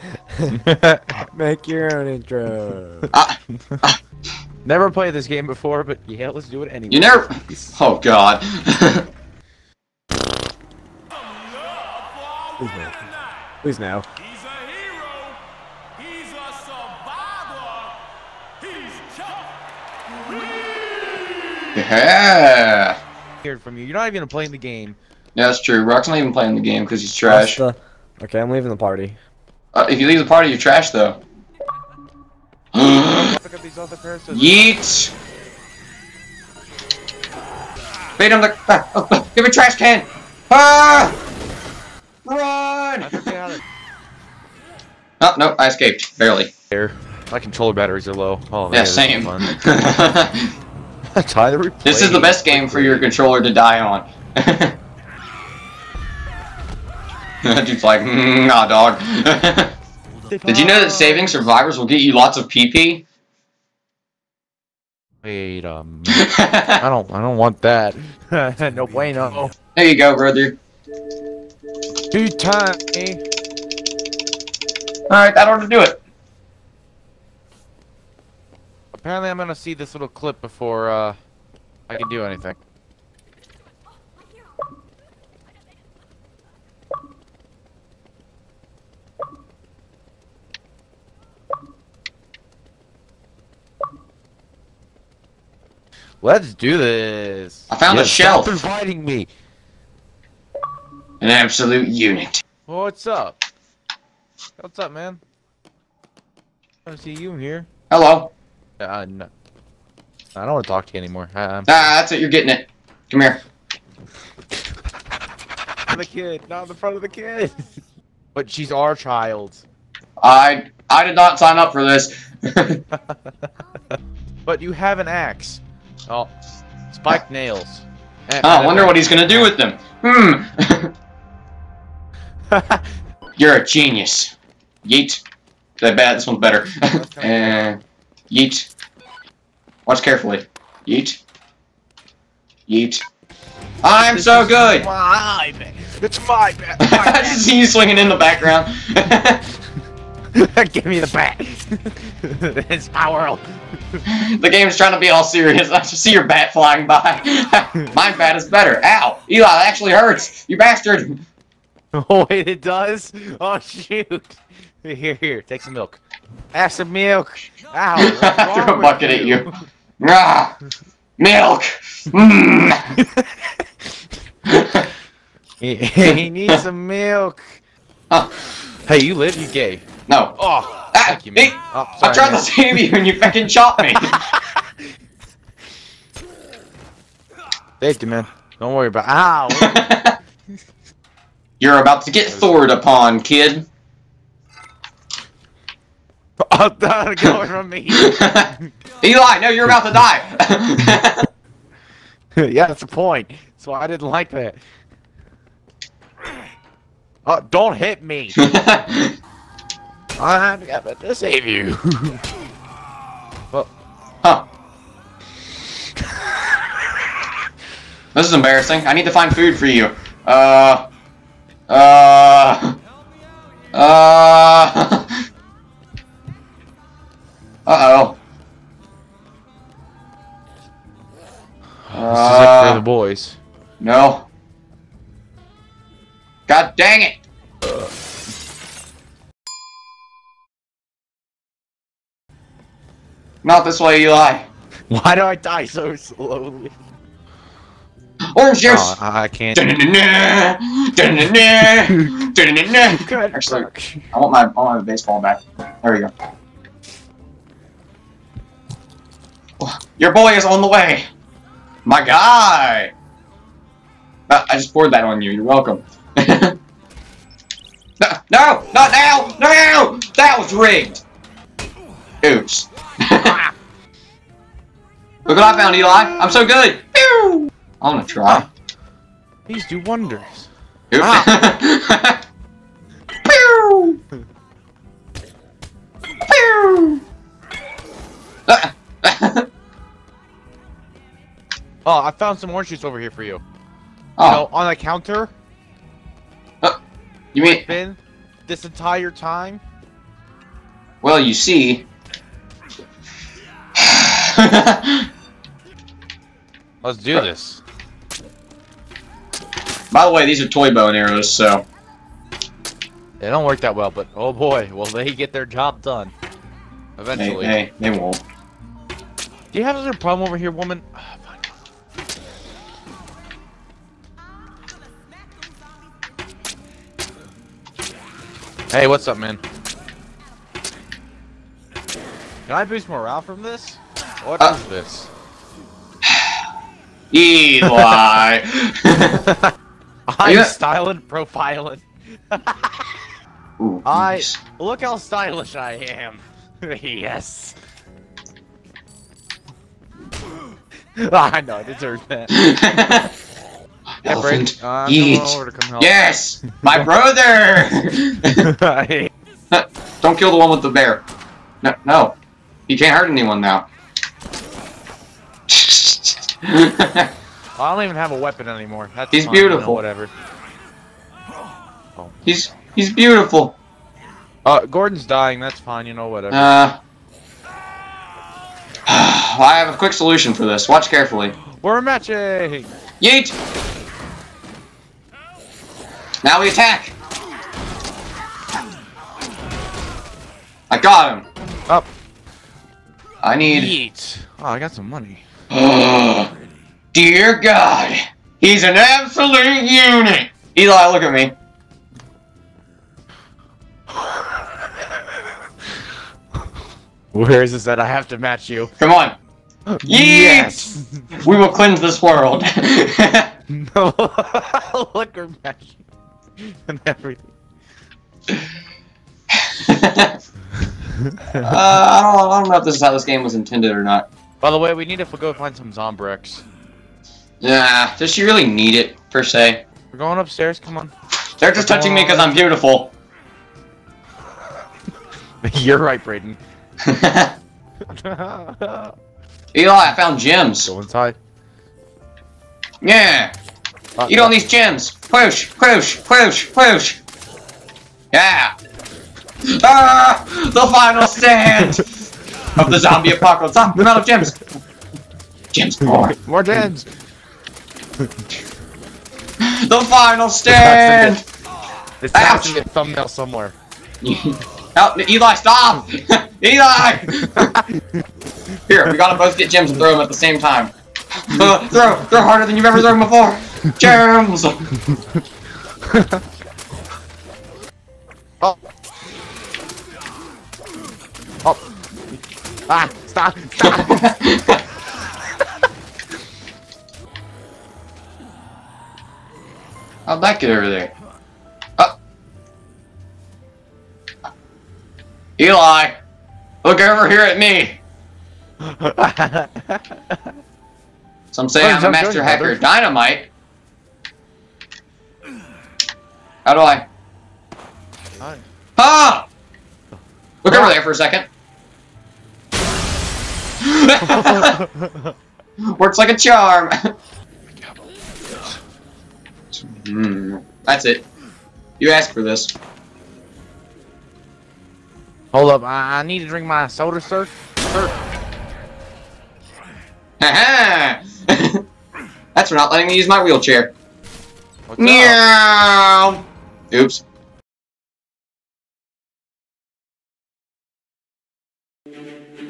Make your own intro. Never played this game before, but yeah, let's do it anyway. You never. Oh God. Please no. Please no. He's a hero. He's a survivor. He's tough. Yeah. Heard from you. You're not even playing the game. Yeah, that's true. Rock's not even playing the game because he's trash. Okay, I'm leaving the party. If you leave the party, you're trash though. Look at these other parasites. Yeet. Bait him the. Give me a trash can. Ah! Run! I forget how to. Oh no, I escaped barely. There. My controller batteries are low. Oh man, Yeah, this is same. fun. Try to replay. This is the best game for your controller to die on. That dude's like, nah, dog. Did you know that saving survivors will get you lots of PP? Wait a minute. I don't want that. No bueno. There you go, brother. Too tiny. Alright, that ought to do it. Apparently, I'm gonna see this little clip before I can do anything. Let's do this. I found a shelf. Stop inviting me. An absolute unit. What's up? What's up, man? I see you in here. Hello. No. I don't want to talk to you anymore. That's it, you're getting it. Come here. The kid, not in the front of the kid. But she's our child. I did not sign up for this. But you have an axe. Oh, spiked nails. I wonder what he's gonna do with them. You're a genius. Yeet. That bad. This one's better. And yeet. Watch carefully. Yeet. Yeet. I'm so good. My bad. It's my bad. I just see you swinging in the background. Give me the bat. It's my world. The game's trying to be all serious. I just see your bat flying by. My bat is better. Ow! Eli, that actually hurts. You bastard. Oh wait, it does. Oh shoot. Here, take some milk. Have some milk. Ow! What's I threw wrong a with bucket at you. Ah, milk. He needs some milk. Huh. Hey, you live? You gay? No. Oh, Ah, thank you, man. hey, Oh, I sorry, tried man. to save you and you fucking shot me. Thank you, man. Don't worry about. Ow! You're about to get Thored upon, kid. Oh, don't go from me. Eli, no, you're about to die. Yeah, that's the point. So I didn't like that. Oh, don't hit me. I'm to save you. Well, Huh. This is embarrassing. I need to find food for you. Uh-oh. this is it for the boys. No. God dang it! Not this way, Eli. Why do I die so slowly? Orange juice! Oh, I can't. Actually, I want my baseball back. There we go. Your boy is on the way! My guy! I just poured that on you, you're welcome. No! Not now! No! That was rigged! Oops. Look what I found, Eli! I'm so good! Pew! I wanna try. These do wonders. Oops. Pew! Pew! Oh, I found some orange juice over here for you. Oh, No, on the counter. you mean Been this entire time. Well, you see. Let's do this. By the way, these are toy bow and arrows, so. They don't work that well, but oh boy, will they get their job done. Eventually. Hey, they won't. Do you have another problem over here, woman? Oh, fine. Hey, what's up, man? Can I boost morale from this? What is this? Eli! I'm Yeah. styling, profiling. Ooh, I nice. look how stylish I am. Yes. I know, I deserve that. Yeah, Brayden, Elephant, I'm eat. coming over to come help. Yes! My brother! Don't kill the one with the bear. No, no. You can't hurt anyone now. I don't even have a weapon anymore. That's He's fine, you know, beautiful. whatever. He's beautiful. Gordon's dying. That's fine. You know, whatever. I have a quick solution for this. Watch carefully. We're matching. Yeet! Now we attack! I got him. Up. I need... Yeet. Oh, I got some money. Dear God! He's an absolute unit! Eli, look at me. Where is this at? I have to match you. Come on. Yes. We will cleanse this world. No. Look, we're matching. And everything. I don't know if this is how this game was intended or not. By the way, we need to go find some Zombrex. Yeah, does she really need it, per se? We're going upstairs. Come on. They're just touching me because I'm beautiful. You're right, Brayden. Eli, I found gems. Go inside. Yeah. Eat all these gems. Whoosh, whoosh, whoosh, whoosh. Yeah. Ah, the final stand of the zombie apocalypse. Ah, I'm out of gems. Gems more. More gems. The final stand. It's Ouch. a thumbnail somewhere. Oh, Eli, stop! Eli! Here, we gotta both get gems and throw them at the same time. Throw harder than you've ever thrown before. Gems! Oh. Oh. Ah, stop, stop. How'd that get over there? Oh. Eli! Look over here at me! Some say I'm a master hacker. Dynamite? How do I? Hi. Ah! Look over there for a second. Works like a charm. That's it. You asked for this. Hold up, I need to drink my soda, sir. Haha! That's for not letting me use my wheelchair. What's up? Meow! Oops.